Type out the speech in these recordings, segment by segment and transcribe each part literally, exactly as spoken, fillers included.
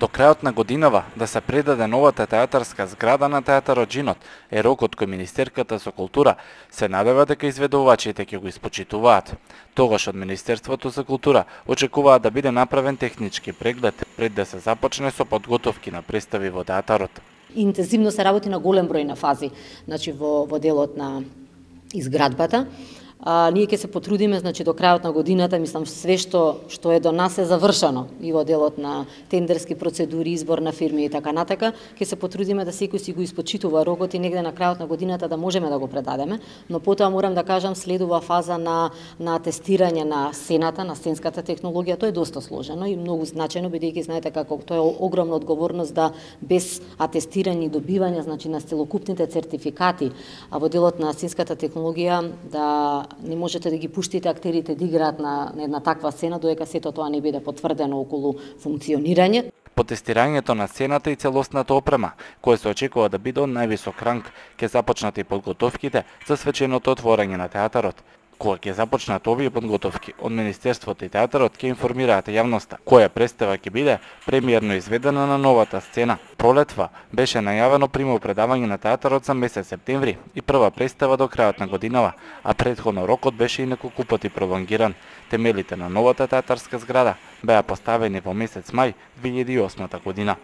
До крајот на годинава да се предаде новата театарска зграда на театарот Джинот е рокот кој Министерката за култура се надева дека изведувачите ќе го испочитуваат. Тогаш од Министерството за култура очекуваат да биде направен технички преглед пред да се започне со подготовки на представи во театарот. Интензивно се работи на голем број на фази, значи во, во делот на изградбата. А, ние ќе се потрудиме, значи до крајот на годината, мислам све што што е до нас е завршено и во делот на тендерски процедури, избор на фирми и така натака, ќе се потрудиме да секој си го испочитува рокот и негде на крајот на годината да можеме да го предадеме, но потоа морам да кажам следува фаза на на тестирање на сцената, на сценската технологија. Тоа е доста сложено и многу значајно, бидејќи знаете како тоа е огромна одговорност да без атестирање и добивање, значи на целокупните сертификати, а во делот на сценската технологија да не можете да ги пуштите актерите да играат на, на една таква сцена додека сето тоа не биде потврдено околу функционирање. По тестирањето на сцената и целосната опрема, која се очекува да биде од највисок ранг, ќе започнат и подготовките за свеченото отворање на театарот. Кога ќе започнат овие подготовки, од Министерството и театарот ќе информираат јавноста која представа ќе биде премиерно изведена на новата сцена. Пролетва беше најавено примопредавање на театарот за месец септември и прва представа до крајот на годинава, а претходно рокот беше и неколку пати пролонгиран. Темелите на новата театарска зграда беа поставени во месец мај две илјади и осма година.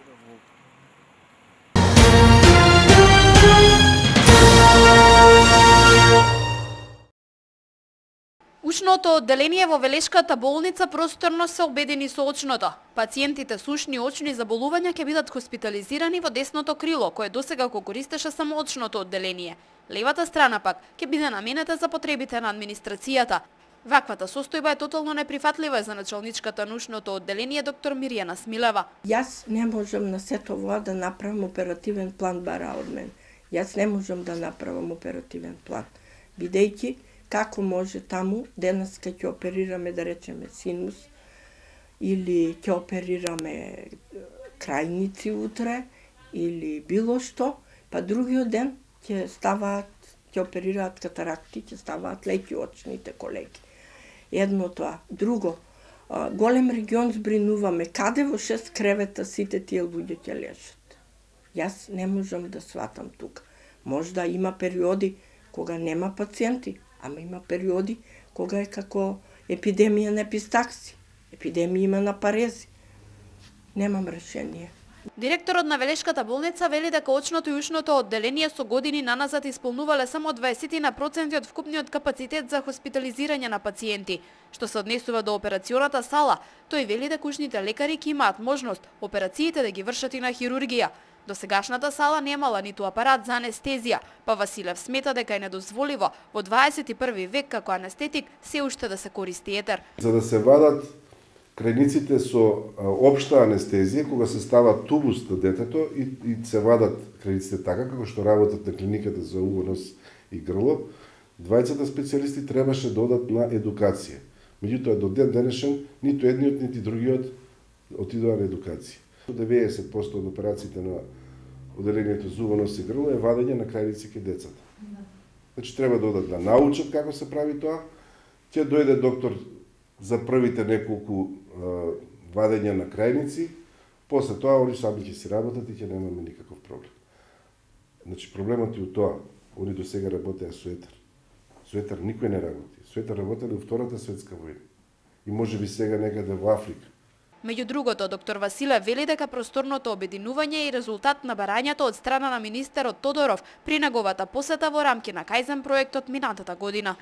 Ушното одделение во Велешката болница просторно се обедини со очното. Пациентите со ушни и очни заболувања ќе бидат хоспитализирани во десното крило, кое досега го користеше само очното одделение. Левата страна пак ќе биде наменета за потребите на администрацијата. Ваквата состојба е тотално неприфатлива за началничката на ушното одделение доктор Мирјана Смилева. Јас не можам на сето ова да направам оперативен план бара од мен. Јас не можам да направам оперативен план, бидејќи како може таму, денеска ќе оперираме, да речеме, синус, или ќе оперираме крајници утре, или било што, па другиот ден ќе ставаат, ќе оперираат катаракти, ќе ставаат леки очните колеги. Едно тоа. Друго, голем регион збринуваме, каде во шест кревета сите тие луѓе ќе лежат. Јас не можам да сватам тука. Можда има периоди кога нема пациенти, ама има периоди кога е како епидемија на епистакси, епидемија има на парези. Немам решение. Директорот на Велешката болница вели дека очното и ушното одделение со години наназад исполнувале само дваесет проценти од вкупниот капацитет за хоспитализирање на пациенти. Што се однесува до операционата сала, тој вели дека ушните лекари ќе имаат можност операциите да ги вршат и на хирургија. До сегашната сала немала ниту апарат за анестезија, па Василев смета дека е недозволиво во дваесет и први век како анестетик се уште да се користи етер. За да се вадат крајниците со општа анестезија, кога се става тубус на детето и, и се вадат крајниците така како што работат на клиниката за уво, нос и грло, двајцата специјалисти требаше да одат на едукација. Меѓутоа до ден денешен ниту едниот нити другиот отидоа на едукација. деветдесет проценти од операциите на одделението за уво, нос и грло е вадење на крајници кај децата. Значи треба да одат да научат како се прави тоа. Ќе дојде доктор за првите неколку е, вадења на крајници, после тоа они сами ќе си работат и ќе немаме никаков проблем. Значи проблемот е у тоа, они до сега работеа со етер. Со етер никој не работи. Со етер работеле во Втората светска војна. И може би сега некаде во Африка. Меѓу другото, доктор Василев вели дека просторното обединување е резултат на барањето од страна на министерот Тодоров при неговата посета во рамки на Кајзен проектот минатата година.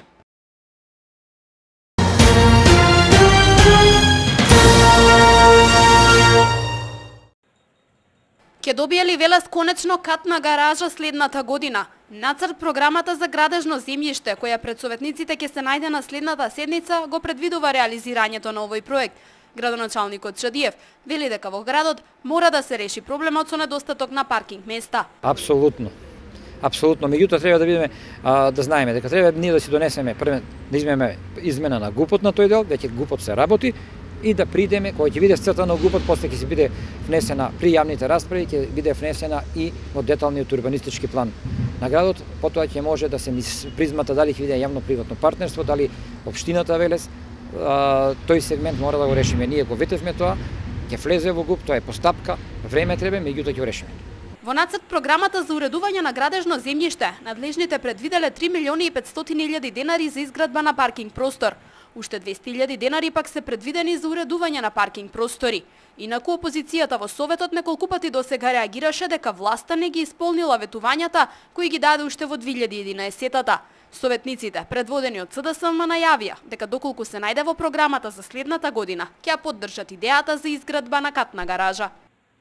Ке добие ли Велес конечно катна гаража следната година? Нацрт програмата за градежно земјиште, која пред советниците ќе се најде на следната седница, го предвидува реализирањето на овој проект. Градоначалникот Шадиев вели дека во градот мора да се реши проблемот со недостаток на паркинг места. Апсолутно. Апсолутно, меѓутоа треба да видиме, а, да знаеме дека треба ние да си донесеме првен да измеме измена на ГУПот на тој дел, веќе ГУПот се работи и да придеме, кој ќе биде сцртано ГУПот, после ќе се биде внесена при јавните расправи, ќе биде внесена и во деталниот урбанистички план на градот, потоа ќе може да се низ призмата дали ќе биде јавно-приватно партнерство, дали општината Велес, а, тој сегмент мора да го решиме. Ние го ветевме тоа ќе влезе во ГУП, тоа е постапка, време треба, меѓутоа ќе го решиме. Во нацрт програмата за уредување на градежно земјиште, надлежните предвиделе три милиони и петстотини илјади денари за изградба на паркинг простор. Уште двесте илјади денари пак се предвидени за уредување на паркинг простори. Инаку опозицијата во Советот неколку пати досега реагираше дека власта не ги исполнила ветувањата кои ги даде уште во две илјади и единаесетта. Советниците, предводени од СДСМ, најавија дека доколку се најде во програмата за следната година, ќе ја поддржат идејата за изградба на катна гаража.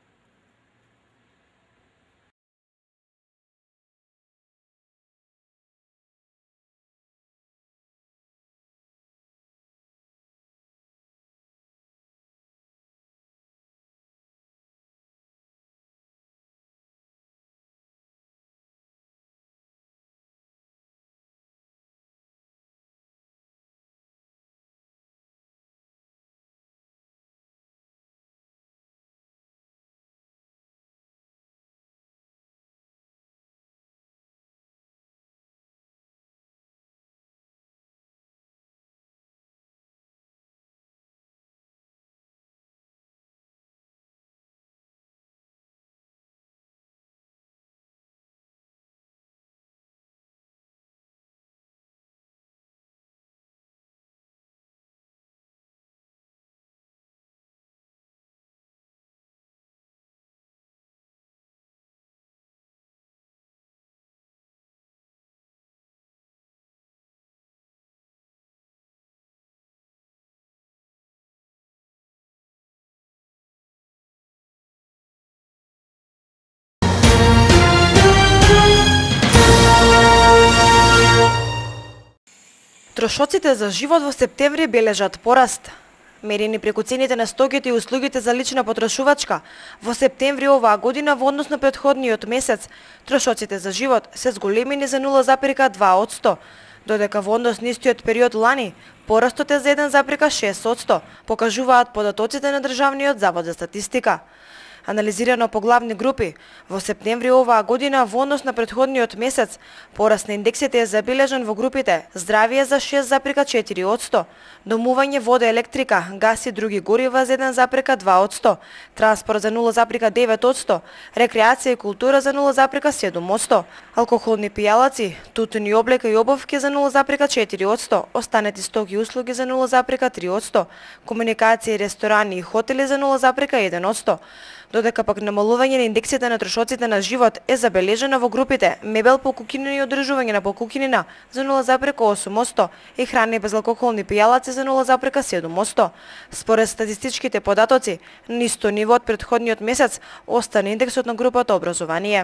Трошоците за живот во септември бележат пораст. Мерени преку цените на стоките и услугите за лична потрошувачка, во септември оваа година во однос на претходниот месец, трошоците за живот се зголемени за нула запирка два одсто, додека во однос на истиот период лани, порастот е за еден запирка шест одсто, покажуваат податоците на Државниот завод за статистика. Анализирано по главни групи, во септември оваа година во однос на претходниот месец, пораст на индексите е забележан во групите здравје за шест запирка четири одсто, домување, вода, електрика, газ и други горива за еден запирка два одсто, транспорт за нула запирка девет одсто, рекреација и култура за нула запирка седум одсто, алкохолни пијалаци, тутун и облека и обувки за нула запирка четири одсто, останати стоки и услуги за нула запирка три одсто, комуникација, ресторани и хотели за нула запирка еден одсто. Додека пак намалување на индексите на трошоците на живот е забележено во групите мебел, покукинина и одржување на покукинина за нула запирка осум одсто и храна и безалкохолни пијалаци за нула запирка седум одсто. Според статистичките податоци, на исто ниво од претходниот месец остана индексот на групата образование.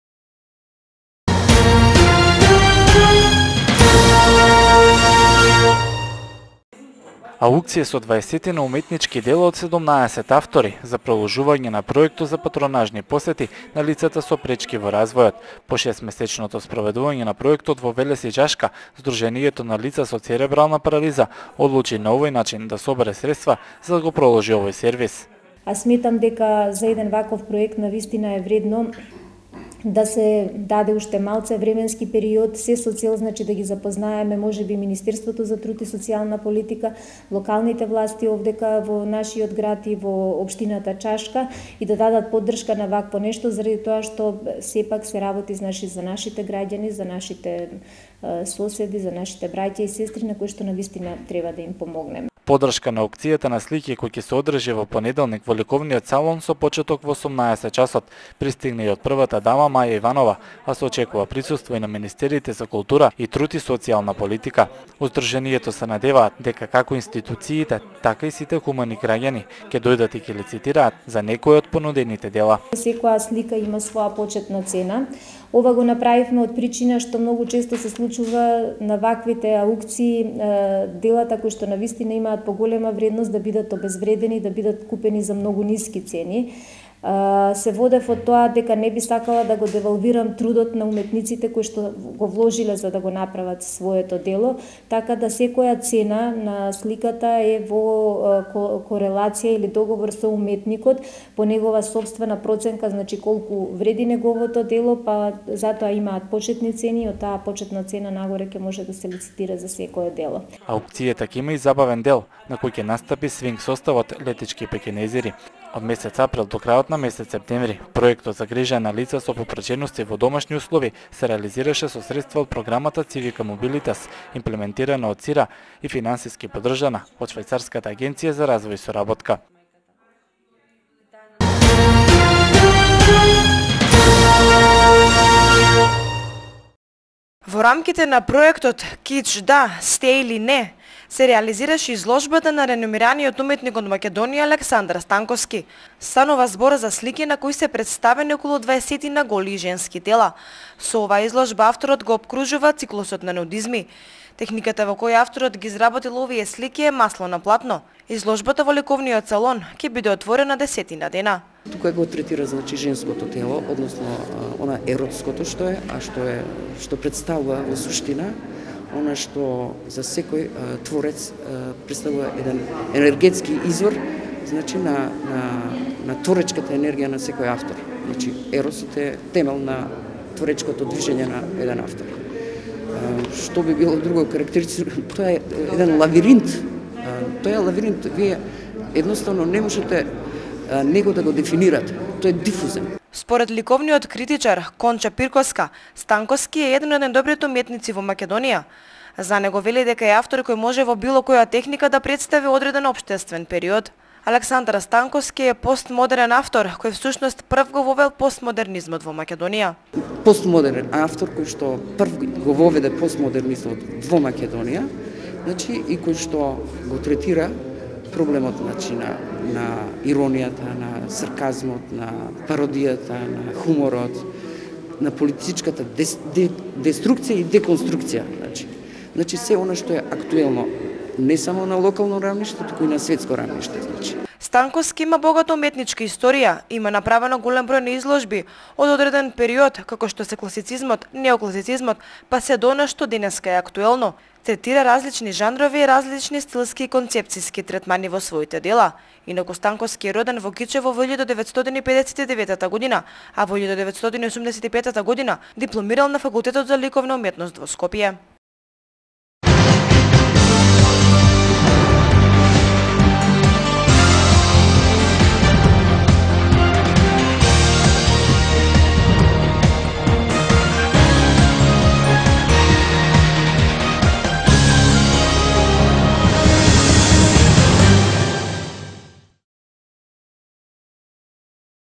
Аукција со дваесет уметнички дела од седумнаесет автори за проложување на проектот за патронажни посети на лицата со пречки во развојот. По шестмесечното спроведување на проектот во Велес и Чашка, Сдруженијето на лица со церебрална парализа одлучи на овој начин да собере средства за да го проложи овој сервис. А сметам дека за еден ваков проект навистина е вредно да се даде уште малце временски период, се со цел значи да ги запознаеме можеби Министерството за труд и социјална политика, локалните власти овдека во нашиот град и во општината Чашка и да дадат поддршка на вакво нешто заради тоа што сепак се работи значи за нашите граѓани, за нашите е, соседи, за нашите браќа и сестри на кои што навистина треба да им помогнеме. Подршка на аукцијата на слики кој ќе се одржи во понеделник во ликовниот салон со почеток во осумнаесет часот пристигна и од првата дама Маја Иванова, а се очекува присуство и на министерите за култура и труд и социјална политика. Уздрженијето се надеваат дека како институциите, така и сите хумани граѓани ќе дојдат и ќе лицитираат за некои од понудените дела. Секоја слика има своја почетна цена. Ова го направивме од причина што многу често се случува на ваквите аукции делата кои што навистина имаат поголема вредност да бидат обезвредени, да бидат купени за многу ниски цени. Се водев од тоа дека не би сакала да го девалвирам трудот на уметниците кои што го вложиле за да го направат своето дело, така да секоја цена на сликата е во корелација или договор со уметникот по негова собствена проценка, значи колку вреди неговото дело, па затоа имаат почетни цени и од таа почетна цена нагоре ќе може да се лицитира за секое дело. Аукцијата ќе има и забавен дел на кој ќе настапи свинг составот Летички пекинезери. Од месец април до крајот на месец септември, проектот за грижа на лица со попречености во домашни услови се реализираше со средства од програмата Civica Mobilitas, имплементирана од СИРА и финансиски поддржана од Швајцарската агенција за развој и соработка. Во рамките на проектот Кич да, сте или не, се реализираше изложбата на реномираниот уметник од Македонија Александар Станковски. Станува збор за слики на кои се представени околу дваесет на голи и женски тела. Со оваа изложба авторот го обкружува циклусот на нудизми. Техниката во која авторот ги изработил овие слики е масло на платно. Изложбата во ликовниот салон ќе биде отворена десетина дена. Тука го третира значи женското тело, односно она еротското што е, а што е што представува во суштина она што за секој а, творец а, представува еден енергетски извор, значи на на на творечката енергија на секој автор. Значи еросот е темел на творечкото движење на еден автор. А, што би било друго карактеристично, тоа е еден лавиринт. А, тоа е лавиринт, вие едноставно не можете а, него да го дефинирате. Тој е дифузен. Според ликовниот критичар Конча Пирковска, Станковски е еден од најдобрите уметници во Македонија. За него вели дека е автор кој може во било која техника да представи одреден општествен период. Александар Станковски е постмодерен автор кој всушност прв го вовел постмодернизмот во Македонија. Постмодерен автор кој што прв го воведе постмодернизмот во Македонија, значи и кој што го третира проблемот значи на на иронијата, на сарказмот, на пародијата, на хуморот, на политичката дес, де, деструкција и деконструкција, значи. Значи се она што е актуелно не само на локално равниште, туку и на светско равниште, значи. Станковски има богата уметничка историја, има направено голем број на изложби од одреден период, како што се класицизмот, неокласицизмот, па се до она што денеска е актуелно. Третира различни жанрови и различни стилски и концепцијски третмани во своите дела. Инаку Станковски е роден во Кичево во илјада деветстотини педесет и девета година, а во илјада деветстотини осумдесет и петата година дипломирал на Факултетот за ликовна уметност во Скопје.